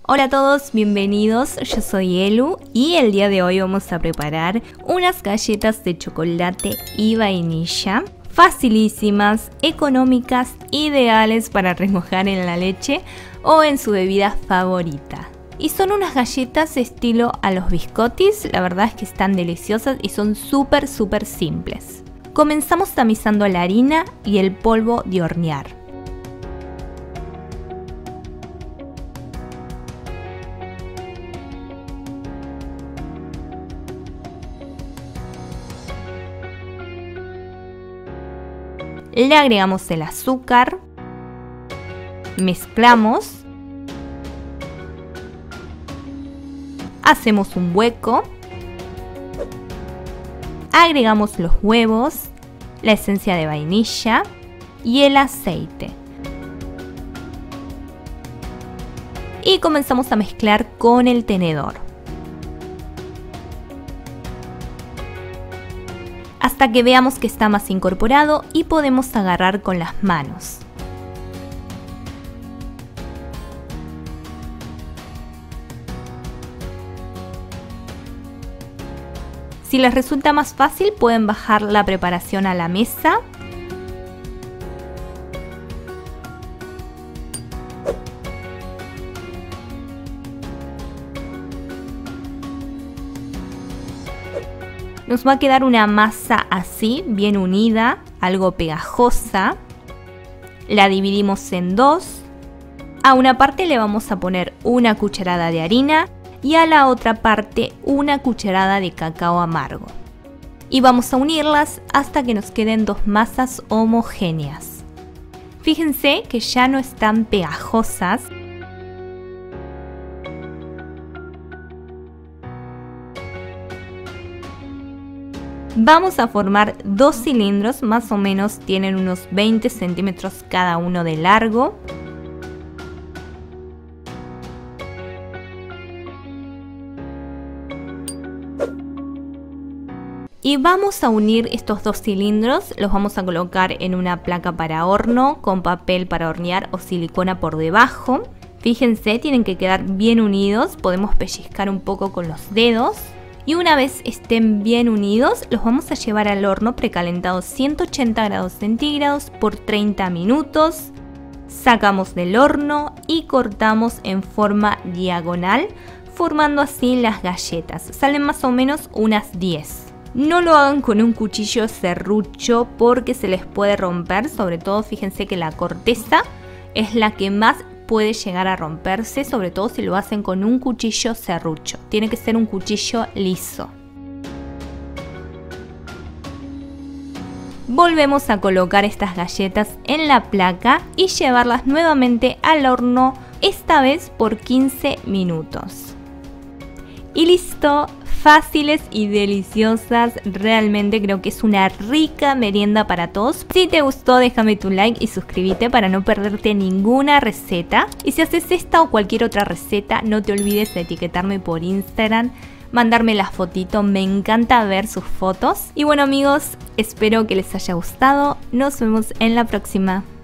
Hola a todos, bienvenidos, yo soy Elu y el día de hoy vamos a preparar unas galletas de chocolate y vainilla facilísimas, económicas, ideales para remojar en la leche o en su bebida favorita. Y son unas galletas estilo a los biscottis, la verdad es que están deliciosas y son súper simples. Comenzamos tamizando la harina y el polvo de hornear. Le agregamos el azúcar, mezclamos, hacemos un hueco, agregamos los huevos, la esencia de vainilla y el aceite. Y comenzamos a mezclar con el tenedor. Hasta que veamos que está más incorporado y podemos agarrar con las manos. Si les resulta más fácil, pueden bajar la preparación a la mesa. Nos va a quedar una masa así, bien unida, algo pegajosa. La dividimos en dos. A una parte le vamos a poner una cucharada de harina y a la otra parte una cucharada de cacao amargo. Y vamos a unirlas hasta que nos queden dos masas homogéneas. Fíjense que ya no están pegajosas. Vamos a formar dos cilindros, más o menos tienen unos 20 centímetros cada uno de largo. Y vamos a unir estos dos cilindros, los vamos a colocar en una placa para horno con papel para hornear o silicona por debajo. Fíjense, tienen que quedar bien unidos, podemos pellizcar un poco con los dedos. Y una vez estén bien unidos, los vamos a llevar al horno precalentado 180 grados centígrados por 30 minutos. Sacamos del horno y cortamos en forma diagonal, formando así las galletas. Salen más o menos unas 10. No lo hagan con un cuchillo serrucho porque se les puede romper, sobre todo fíjense que la corteza es la que más puede llegar a romperse, sobre todo si lo hacen con un cuchillo serrucho. Tiene que ser un cuchillo liso. Volvemos a colocar estas galletas en la placa y llevarlas nuevamente al horno, esta vez por 15 minutos. Y listo, fáciles y deliciosas, realmente creo que es una rica merienda para todos. Si te gustó, déjame tu like y suscríbete para no perderte ninguna receta. Y si haces esta o cualquier otra receta, no te olvides de etiquetarme por Instagram, mandarme la fotito, me encanta ver sus fotos. Y bueno amigos, espero que les haya gustado, nos vemos en la próxima.